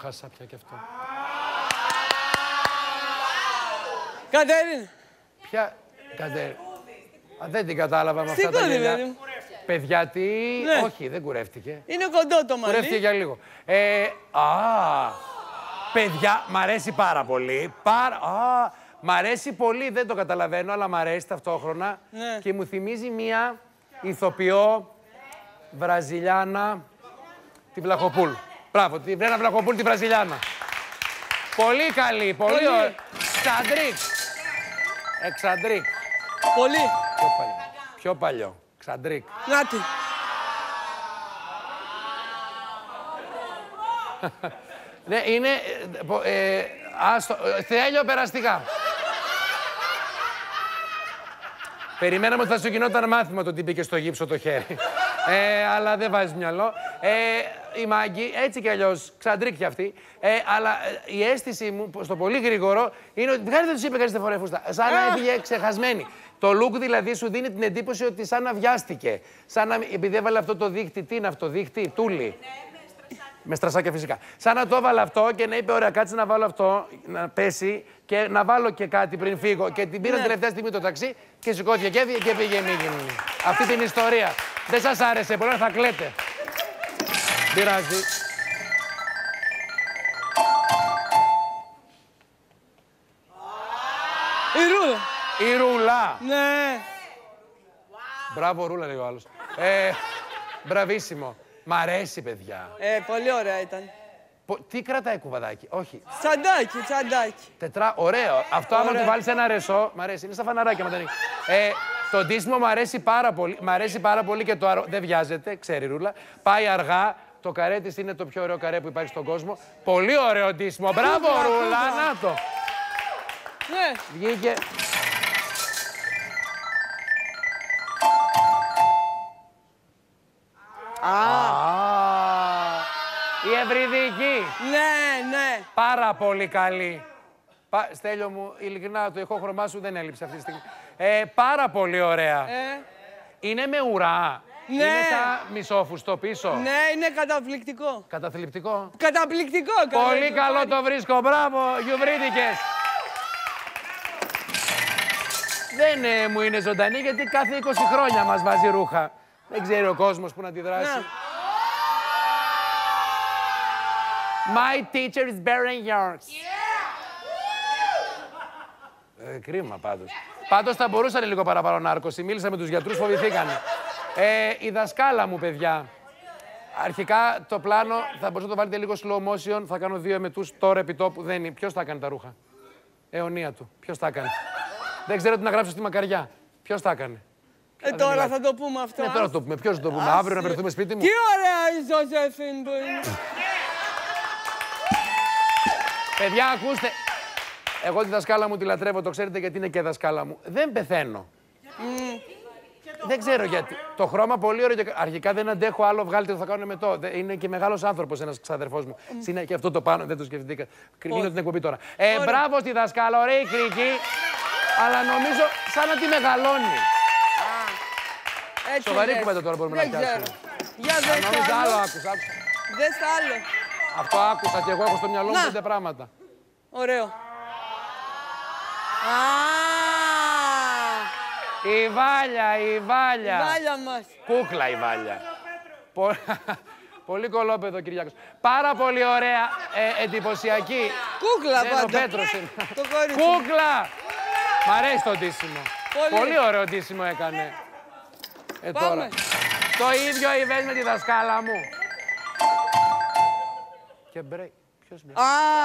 χάσα πια κι αυτό. Κατέρινα. Ποια Κατέρινα? Δεν την κατάλαβα με αυτά τα Σηκώνει, γέλια. παιδί μου. Παιδιά, τι... Ναι. Όχι, δεν κουρεύτηκε. Είναι κοντό το μαλλί. Κουρεύτηκε για λίγο. Παιδιά, μ' αρέσει πάρα πολύ. Μ' αρέσει πολύ, δεν το καταλαβαίνω, αλλά μ' αρέσει ταυτόχρονα. Ναι. Και μου θυμίζει μία ηθοποιό Βραζιλιάνα, τη Βλαχοπούλ. Μπράβο, τη Βρένα Βλαχοπούλ, τη Βραζιλιάνα. Πολύ καλή, πολύ ωραία. Ξαντρίκ. Εξαντρίκ. Πολύ. Πιο παλιό. Ξαντρίκ. Νάτι. Ναι, είναι... Θέλιο περαστικά. Περιμέναμε ότι θα σου γινόταν μάθημα το τι μπήκε στο γύψο το χέρι. Αλλά δεν βάζεις μυαλό. Η Μάγκη, έτσι κι αλλιώς, Ξαντρίκ κι αυτή. Αλλά η αίσθηση μου, στο πολύ γρήγορο, είναι ότι βγάλει δεν τους είπε κανείς φορέ φούστα. Σαν να έφυγε ξεχασμένη. Το look δηλαδή σου δίνει την εντύπωση ότι σαν να βιάστηκε. Σαν να, επειδή έβαλε αυτό το δίχτυ, τι είναι αυτό, δίχτυ, τούλι. Με στρασάκια φυσικά. Σαν να το έβαλε αυτό και να είπε: ωραία, κάτσε να βάλω αυτό, να πέσει και να βάλω και κάτι πριν φύγω. Και την πήρα τελευταία στιγμή το ταξί και σηκώθηκε και έφυγε και πήγε μήκη. Αυτή την ιστορία. Δεν σας άρεσε, πολύ θα κλαίτε. Πειράζει. Η Ρούλα. Η Ρούλα. Ναι. Μπράβο, Ρούλα, λέει ο άλλος. Μπραβίσιμο. Μ' αρέσει, παιδιά. Πολύ ωραία ήταν. Τι κρατάει κουβαδάκι, όχι. Τσαντάκι. Ωραίο. Αυτό άμα του βάλεις ένα ρεσό, μ' αρέσει. Είναι σαν φαναράκια, μα το ντύσιμο μ' αρέσει πάρα πολύ. Μ' αρέσει πάρα πολύ και το δεν βιάζεται, ξέρει η Ρούλα. Πάει αργά. Το καρέ της είναι το πιο ωραίο καρέ που υπάρχει στον κόσμο. Πολύ ωραίο ντύσιμο. Μπράβο, Ρούλα, να το. Ναι. Βγήκε. Η Ευρυδική. Ναι. Πάρα πολύ καλή. Στέλιο μου, ειλικρινά, το ηχόχρωμά σου δεν έλειψε αυτή τη στιγμή. Πάρα πολύ ωραία. Είναι με ουρά. Ναι. Είναι σαν μισόφουστο πίσω. Ναι, είναι καταπληκτικό. Καταθλιπτικό. Καταπληκτικό. Πολύ καλό το βρίσκω. Μπράβο, Γιουβρίδικες. Δεν μου είναι ζωντανή γιατί κάθε 20 χρόνια μας βάζει ρούχα. Δεν ξέρει ο κόσμος που να αντιδράσει. Ναι. My teacher is better than yours. Κρίμα πάντως. Πάντως θα μπορούσαν λίγο παραπάνω νάρκωση. Μίλησα με τους γιατρούς, φοβηθήκανε. Η δασκάλα μου, παιδιά. Αρχικά το πλάνο θα μπορούσατε να το βάλετε λίγο slow motion. Θα κάνω 2 εμετούς τώρα επί τόπου. Δεν είναι. Ποιος θα έκανε τα ρούχα? Αιωνία του. Ποιος τα έκανε? Δεν ξέρω τι να γράψω στη μακαριά. Ποιος τα έκανε? Τώρα θα το πούμε αυτό. Ναι, τώρα το πούμε. Ποιος θα το πούμε? Αύριο να βρεθούμε σπίτι μου. Τι ωραία η Ζωζεφίν που είναι. Παιδιά, ακούστε. Εγώ τη δασκάλα μου τη λατρεύω, το ξέρετε γιατί είναι και δασκάλα μου. Δεν πεθαίνω. Δεν ξέρω γιατί. Το χρώμα πολύ ωραίο. Αρχικά δεν αντέχω άλλο, βγάλτε το θα κάνω μετό. Είναι και μεγάλος άνθρωπος ένας ξαδερφός μου. Και αυτό το πάνω δεν το σκεφτήκα. Κρίνω την εκπομπή τώρα. Μπράβο στη δασκάλα, ωραία η κρίκη. Αλλά νομίζω σαν να τη μεγαλώνει. Σοβαρή κουβέντα τώρα μπορούμε να πιάσουμε. Για δες Νομίζω άλλο άκουσα. Δες άλλο. Αυτό άκουσα και εγώ έχω στο μυαλό μου 5 πράγματα. Ωραίο. Η Βάλια, η Βάλια. Η Βάλια μας. Κούκλα η Βάλια. Πολύ κολόπεδο, Κυριάκος. Πάρα πολύ ωραία, εντυπωσιακή. Κούκλα πάντα. Ο Πέτρος είναι. Το κορίτσι. Κούκλα. Μ' αρέσει το ντύσιμο. Πολύ ωραίο ντύσιμο έκανε. Τώρα. Το ίδιο Ιβές με τη δασκάλα μου. Και break. Ποιος break?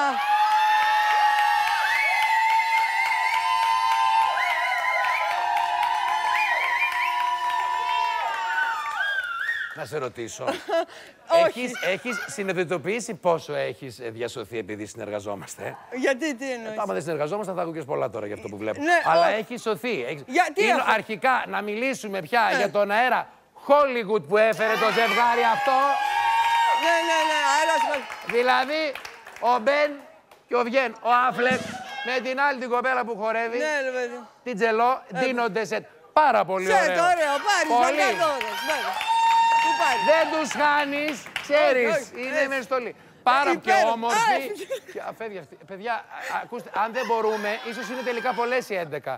Να σε ρωτήσω. Έχεις συνειδητοποιήσει πόσο έχεις διασωθεί επειδή συνεργαζόμαστε? Γιατί, τι εννοείς? Άμα δεν συνεργαζόμαστε θα ακούγες πολλά τώρα για αυτό που βλέπω. Ναι, αλλά έχεις σωθεί. Γιατί είναι αρχικά να μιλήσουμε πια για τον αέρα Hollywood που έφερε το ζευγάρι αυτό. Ναι, αέρας. Δηλαδή, ο Μπεν και ο Βιέν, ο Αφλεκ, με την άλλη την κοπέλα που χορεύει, την Τζελό, δίνονται σε πάρα πολύ ωραίο. Σε ωραίο, πάρεις, δεν τους χάνεις, ξέρεις, είναι με στολή. πάρα πιο Υπέροχο. όμορφη. Και φεύγει αυτή. Παιδιά, ακούστε, αν δεν μπορούμε, ίσως είναι τελικά πολλές οι 11.